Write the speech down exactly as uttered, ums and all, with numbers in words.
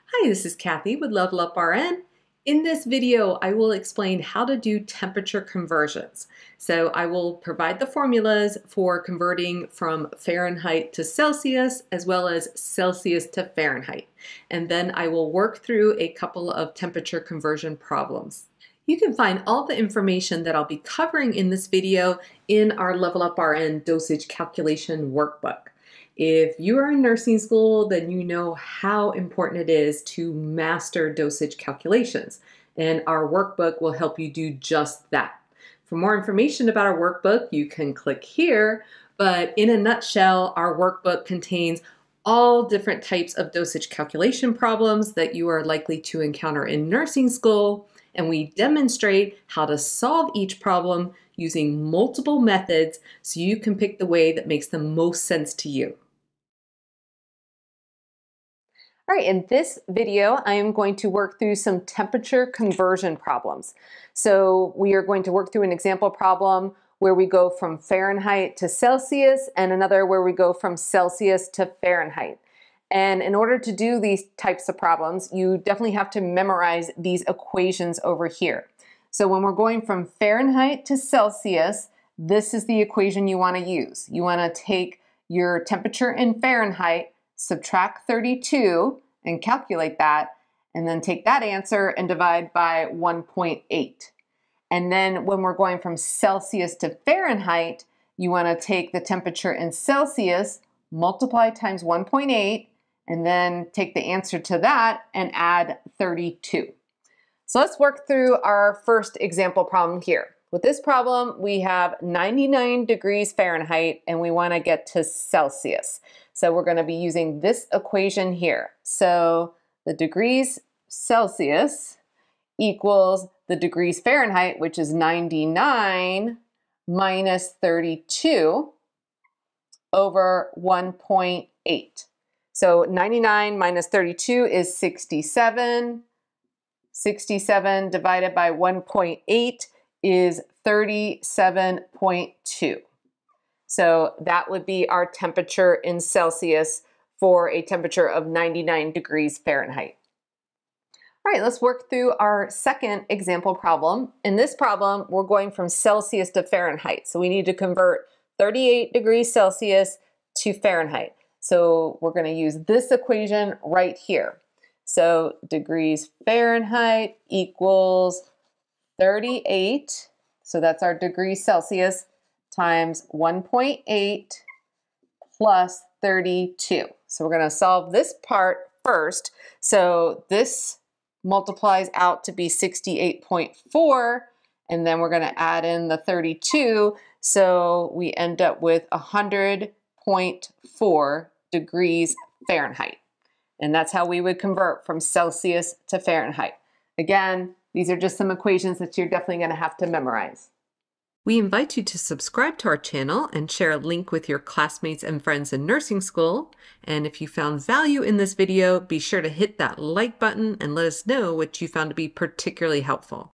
Hi, this is Cathy with Level Up R N. In this video, I will explain how to do temperature conversions. So I will provide the formulas for converting from Fahrenheit to Celsius, as well as Celsius to Fahrenheit. And then I will work through a couple of temperature conversion problems. You can find all the information that I'll be covering in this video in our Level Up R N Dosage Calculation Workbook. If you are in nursing school, then you know how important it is to master dosage calculations, and our workbook will help you do just that. For more information about our workbook, you can click here, but in a nutshell, our workbook contains all different types of dosage calculation problems that you are likely to encounter in nursing school, and we demonstrate how to solve each problem using multiple methods so you can pick the way that makes the most sense to you. All right, in this video, I am going to work through some temperature conversion problems. So we are going to work through an example problem where we go from Fahrenheit to Celsius and another where we go from Celsius to Fahrenheit. And in order to do these types of problems, you definitely have to memorize these equations over here. So when we're going from Fahrenheit to Celsius, this is the equation you want to use. You want to take your temperature in Fahrenheit, subtract thirty-two and calculate that, and then take that answer and divide by one point eight. And then when we're going from Celsius to Fahrenheit, you want to take the temperature in Celsius, multiply times one point eight, and then take the answer to that and add thirty-two. So let's work through our first example problem here. With this problem, we have ninety-nine degrees Fahrenheit and we want to get to Celsius. So we're going to be using this equation here. So the degrees Celsius equals the degrees Fahrenheit, which is ninety-nine minus thirty-two over one point eight. So ninety-nine minus thirty-two is sixty-seven. sixty-seven divided by one point eight is thirty-seven point two. So that would be our temperature in Celsius for a temperature of ninety-nine degrees Fahrenheit. All right, let's work through our second example problem. In this problem, we're going from Celsius to Fahrenheit. So we need to convert thirty-eight degrees Celsius to Fahrenheit. So we're going to use this equation right here. So degrees Fahrenheit equals thirty-eight, so that's our degrees Celsius, times one point eight plus thirty-two. So we're going to solve this part first. So this multiplies out to be sixty-eight point four, and then we're going to add in the thirty-two, so we end up with one hundred point four degrees Fahrenheit. And that's how we would convert from Celsius to Fahrenheit. Again, these are just some equations that you're definitely going to have to memorize. We invite you to subscribe to our channel and share a link with your classmates and friends in nursing school. And if you found value in this video, be sure to hit that like button and let us know what you found to be particularly helpful.